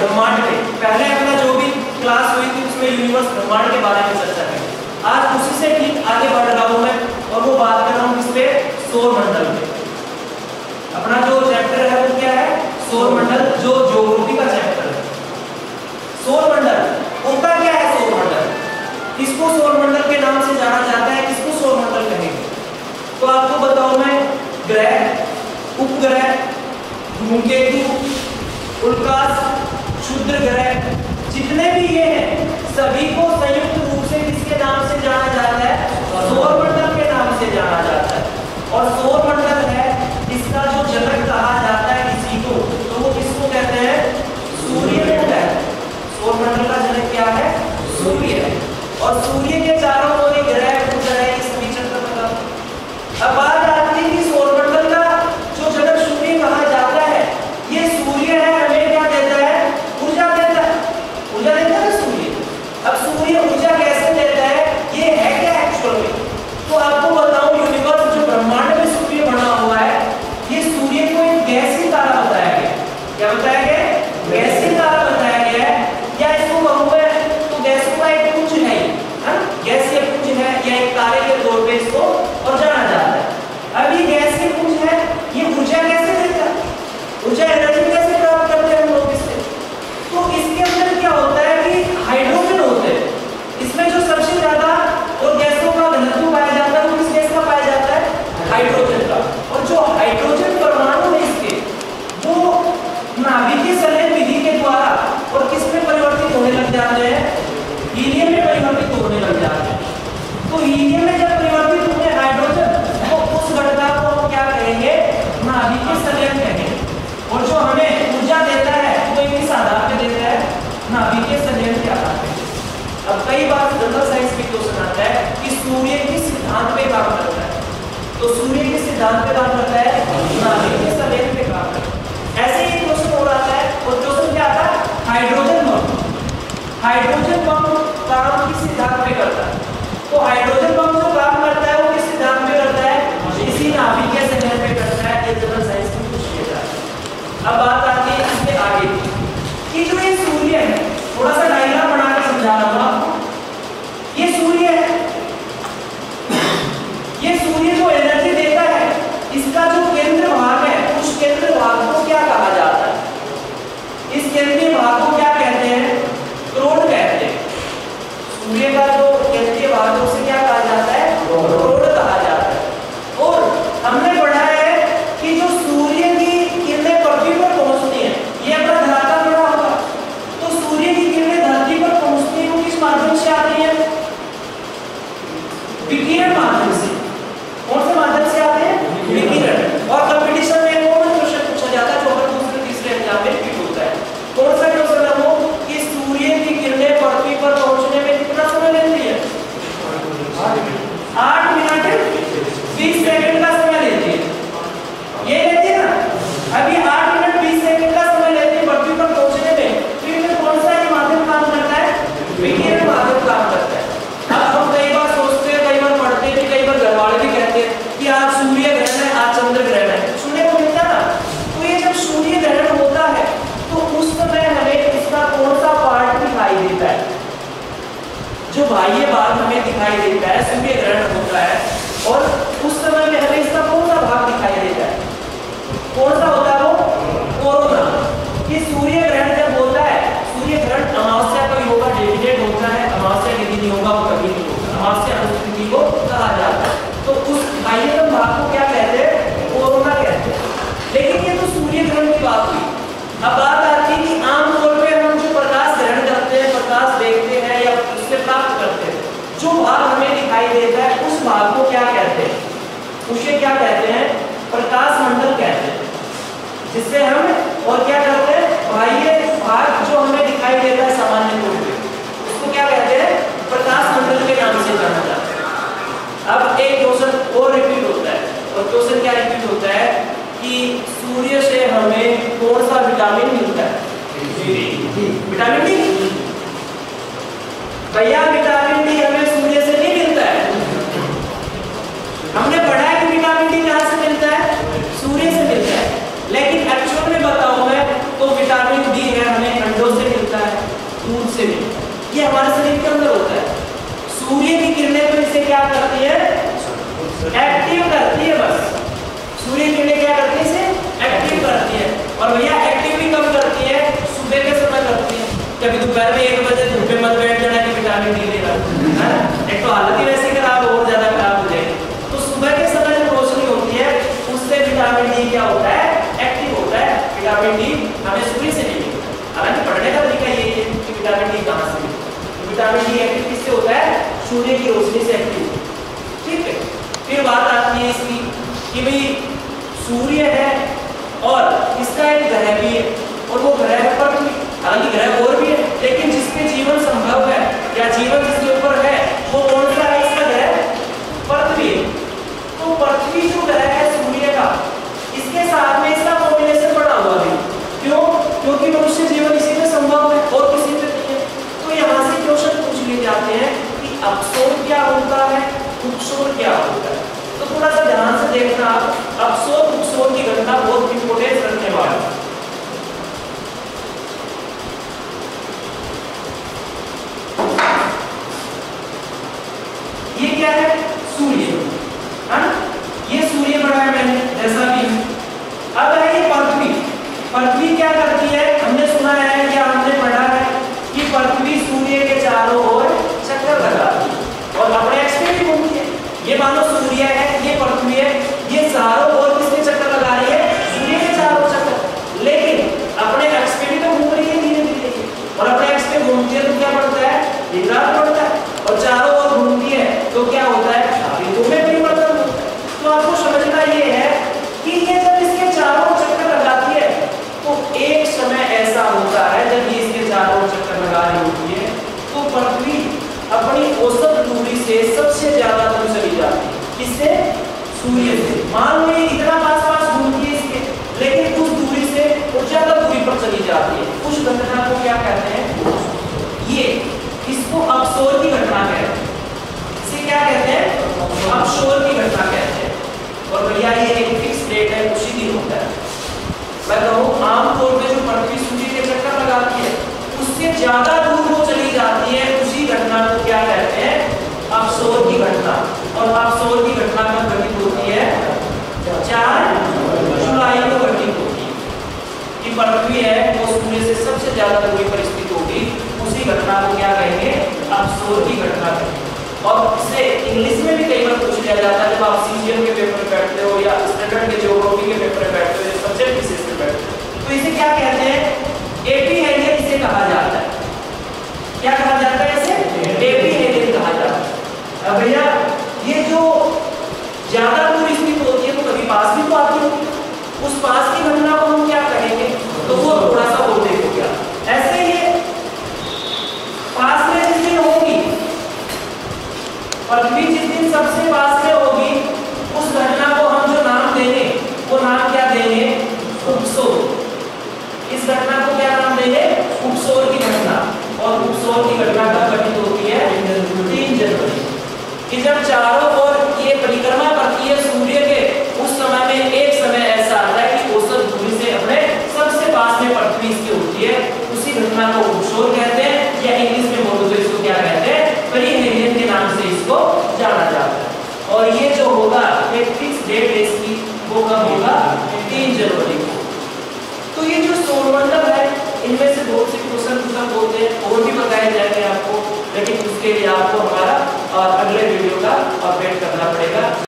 ब्रह्मांड पे, पहले अपना जो भी क्लास हुई थी उसमें यूनिवर्स ब्रह्मांड के बारे में चर्चा करें। आज उसी से ठीक आगे बढ़ रहा हूं मैं और वो बात कर रहा हूं किस पे, सौर मंडल पे। अपना जो चैप्टर है वो क्या है, सौर मंडल, जो ज्योग्राफी का चैप्टर है। सौर मंडल होता क्या है, सौर मंडल किसको सौर मंडल के नाम से जाना जाता है, किसको सौर मंडल कहेंगे? तो आपको बताऊं मैं, ग्रह, उपग्रह, धूमकेतु, उल्काश, क्षुद्र ग्रह, जितने भी ये हैं सभी को संयुक्त रूप से किसके नाम से जाना जाता है, सौर मंडल के नाम से जाना जाता है। और सौर मंडल है इसका जो जनक कहा जाता है किसी को, तो वो किसको कहते हैं, सूर्य को कहते हैं। सौर मंडल का जनक क्या है, सूर्य। और सूर्य के चारों ओर ग्रह उपग्रह की सभी चक्कर लगा। अब बात आती है कि सौर मंडल का जो जनक सूर्य कहा जाता है, ये सूर्य है, हमें क्या देता है, ऊर्जा देता है। ऊर्जा देता है सूर्य। अब सूर्य ऊर्जा कैसे देता है, ये है क्या एक्चुअल में? तो आपको बताऊं, यूनिवर्स जो ब्रह्मांड में सूर्य बना हुआ है, ये सूर्य को एक गैसीय तारा बताया गया। क्या बताया गया? गैसीय तारा बताया गया है। या इसको कहूंगा तो गैसों का एक पुंज है, गैसीय पुंज है, या एक तारे के तौर पे इसको और जाना जाता है। अब ये गैसीय पुंज है, ये ऊर्जा कैसे देता है, ऊर्जा एनर्जी कैसे प्राप्त करते हैं हम लोग इससे? तो इसके अंदर क्या होता है कि हाइड्रोजन होते हैं। इसमें जो सबसे ज्यादा और गैसों का घनत्व पाया जाता है वो किस गैस का पाया जाता है, हाइड्रोजन का। और जो हाइड्रोजन परमाणु है इसके, वो नाभिकीय संलयन विधि के द्वारा और किस में परिवर्तित होने लग जाते हैं, हीलियम में परिवर्तित होने लग जाते हैं। तो हीलियम में जब परिवर्तित होते हैं हाइड्रोजन, तो उस घटना को हम क्या कहेंगे, नाभिकीय संलयन कहेंगे। और जो हमें ऊर्जा देता है वो किस आधार पे देता है, नाभिकीय संलयन के आधार पे। अब कई बार जनरल साइंस में क्वेश्चन आता है कि सूर्य किस सिद्धांत पे काम करता है, तो सूर्य किस सिद्धांत पे काम करता है, नाभिकीय संलयन पे काम करता है। ऐसे ही क्वेश्चन हो रहा है, और क्वेश्चन क्या आता है, हाइड्रोजन बम। हाइड्रोजन बम काम किस सिद्धांत पे करता है? तो हाइड्रोजन बम जो काम करता है वो किस सिद्धांत पे करता है, इसी नाभिकीय संलयन पे करता है। ये जनरल साइंस में पूछ लिया जाता है। अब बात आती है इसके आगे कि जो ये सूर्य है, थोड़ा सा डायग्राम बना के समझा रहा हूं आपको। ये सूर्य है, ये सूर्य जो एनर्जी देता है, इसका जो केंद्र भाग है, उस केंद्र भाग को क्या कहा जाता है? इस केंद्रीय भाग को क्या कहते हैं, क्रोड कहते हैं। सूर्य का जो केंद्रीय भाग है उसे क्या कहा जाता है, क्रोड कहा जाता है। और हमने पढ़ा है कि जो सूर्य की किरणें पृथ्वी पर पहुंचती हैं, ये अपना धरातल बड़ा होगा, तो सूर्य की किरणें धरती पर पहुंचती हैं, किस माध्यम से आती है, विकिरण माध्यम से। कौन से माध्यम से आते हैं, विकिरण। और कंपटीशन में कौन सा क्वेश्चन पूछा जाता है जो हर दूसरे तीसरे एग्जाम में रिपीट होता है, कौन सा क्वेश्चन है वो, कि सूर्य की किरणें पृथ्वी पर पहुंचने में कितना समय लेती है, 8 मिनट 20 सेकंड का समय लेती है। ये लेती है ना, अभी 8 मिनट 20 सेकंड का समय लेती है पृथ्वी पर पहुंचने में। फिर कौन सा माध्यम काम करता है, विकिरण माध्यम काम करता है। अब हम कई बार सोचते हैं, कई बार पढ़ते हैं, कई बार घर वाले भी कहते हैं कि आज सूर्य ग्रहण है, आज चंद्र ग्रहण है, सुनने को मिलता है ना। तो ये जब सूर्य ग्रहण होता है तो उस समय हमें इसका कौन सा पार्ट दिखाई देता है, जो बाह्य भाग हमें दिखाई देता है, सूर्य ग्रहण होता है, और उस समय में हमें इसका कौन सा भाग दिखाई देता है, कौन सा होता है वो, कोरोना। कि सूर्य ग्रहण जब होता है, सूर्य ग्रहण अमावस्या का होगा, डेफिनेट होता है, अमावस्या के दिन होगा, वो कभी नहीं होगा, अमावस्या अनुस्थिति को कहा जाता है। तो उस बाह्यतम भाग को क्या कहते हैं, कोरोना कहते हैं। लेकिन ये तो सूर्य ग्रहण की बात हुई। अब बात आती है कि आमतौर पे हम जो प्रकाश ग्रहण करते हैं, प्रकाश देखते हैं या उससे प्राप्त करते हैं, जो भाग हमें दिखाई देता है उस भाग को क्या कहते हैं, उसे क्या कहते हैं, प्रकाश मंडल कहते हैं। जिससे हम और क्या करते हैं, बाह्य भाग जो हमें दिखाई देता है सामान्य तौर पे, उसको क्या कहते हैं, प्रकाश मंडल के नाम से जाना जाता है। अब एक क्वेश्चन और रिपीट होता है, और क्वेश्चन क्या रिपीट होता है कि सूर्य से हमें कौन सा विटामिन मिलता है, विटामिन डी। भैया विटामिन डी हमें सूर्य से नहीं मिलता है। हमने पढ़ा है कि विटामिन डी कहां से मिलता है, सूर्य से मिलता है। लेकिन एक्चुअल में बताऊं मैं तो विटामिन डी है हमें अंडों से एक्टिव करती है बस। सूर्य किरणें क्या करती है, इसे एक्टिव करती है। और भैया एक्टिव भी कब करती है, सुबह के समय करती है। कभी दोपहर में 1 बजे धूप में मत बैठ जाना कि विटामिन डी लेना है। एक तो हालत ही वैसे खराब, और ज्यादा खराब हो जाएगी। तो सुबह के समय जब रोशनी होती है उससे विटामिन डी क्या होता है, एक्टिव होता है। विटामिन डी हमें सूर्य से मिलेगा। हालांकि पढ़ने का तरीका ये है कि विटामिन डी कहाँ से मिलेगा। विटामिन डी एक्टिव किससे होता है, सूर्य की रोशनी से एक्टिव। ठीक है, फिर बात आती है इसकी कि भाई सूर्य है और इसका एक ग्रह भी है, और वो ग्रह है पृथ्वी। हालांकि ग्रह और भी है, लेकिन जिसपे जीवन संभव है या जीवन जिसके ऊपर है वो कौन सा है, इसका ग्रह पृथ्वी। तो पृथ्वी जो ग्रह है सूर्य का, इसके साथ में इसका कॉम्बिनेशन बना हुआ है। क्यों? क्योंकि मनुष्य जीवन इसी में संभव है और किसी में नहीं है। तो यहाँ से क्वेश्चन पूछ लिए जाते हैं कि अपसोर क्या होता है, उपसोर क्या होता है। तो थोड़ा सा ध्यान से देखना आप, अपसोर उपसोर की घटना बहुत इंपोर्टेंस रखने वाला है। ये क्या है, सूर्य है ना, ये सूर्य बनाया मैंने जैसा भी। अब है ये पृथ्वी। पृथ्वी क्या करती है, हमने सुना है या हमने पढ़ा है कि पृथ्वी सूर्य के चारों ओर चक्कर लगाती है और अपने एक्स पे भी घूमती है। ये मानो सूर्य है, ये पृथ्वी है, ये चारों ओर किसके चक्कर लगा रही है, सूर्य के चारों चक्कर। लेकिन अपने एक्स पे भी तो घूम रही है धीरे धीरे, और अपने एक्स पे घूमती है तो क्या बढ़ता है, विपरीत बढ़ता है। और चारों ओर घूमती है तो क्या होता है, ऋतु में परिवर्तन होता है। तो आपको समझना ये है कि ये जब इसके चारों चक्कर लगाती है तो एक समय ऐसा होता है जब ये इसके चारों चक्कर लगा रही होती है तो पृथ्वी अपनी औसत दूरी से सबसे ज्यादा दूर चली जाती है। किससे, सूर्य से। मान लो ये इतना पास पास घूमती है इसके, लेकिन कुछ दूरी से और ज्यादा दूरी पर चली जाती है। उस घटना को क्या कहते हैं, ये इसको अपसोर की घटना कहते हैं। इसे क्या कहते हैं, अपसोर की घटना कहते हैं। और भैया ये एक फिक्स डेट है, उसी दिन होता है। मैं कहूँ आमतौर पे जो पृथ्वी सूर्य के चक्कर लगाती है उससे ज्यादा दूर वो चली जाती है, उसी घटना को क्या कहते हैं, अपसोर की घटना। और अपसोर की घटना कब घटित होती है, 4 जुलाई को घटित होती है कि पृथ्वी है वो सूर्य से सबसे ज्यादा दूरी पर स्थित होगी। उसी घटना को क्या कहेंगे, अपसोर की घटना कहेंगे। और इसे इंग्लिश में भी कई बार पूछ लिया जाता है जब आप सीजीएल के पेपर में बैठते हो या स्टैंडर्ड के ज्योग्राफी के पेपर में बैठते हो या सब्जेक्ट विशेष में बैठते हो, तो इसे क्या कहते हैं, एपी हेलियन इसे कहा जाता है। क्या कहा जाता है इसे, एपी हेलियन कहा जाता है। अब भैया ये जो ज्यादा दूर स्थित होती है तो कभी पास भी तो आती है, उस पास की घटना को हम क्या कहेंगे, तो वो थोड़ा सा वो देखो क्या। ऐसे ही पास में जिस दिन होगी पृथ्वी, जिस दिन सबसे पास में होगी, उस घटना को हम जो नाम देंगे वो नाम क्या देंगे, उपसोर। इस घटना को क्या नाम देंगे, उपसोर की घटना। और उपसोर की घटना कब घटित होती है, 3 जनवरी कि जब चारों ओर ये परिक्रमा करती है सूर्य के, उस समय में एक समय ऐसा आता है कि औसत दूरी से अपने सबसे पास में पृथ्वी इसकी होती है। उसी घटना को उपसोर कहते हैं, या इंग्लिश में बोलो तो इसको क्या कहते हैं, पेरिहेलियन के नाम से इसको जाना जाता है। और ये जो होगा एक फिक्स डेट है इसकी, वो कब होगा, 3 जनवरी को। तो ये जो सौरमंडल है इनमें से बहुत से क्वेश्चन खत्म होते हैं और भी बताए जाएंगे आपको, लेकिन उसके लिए आपको हमारा अगले वीडियो का वेट करना पड़ेगा।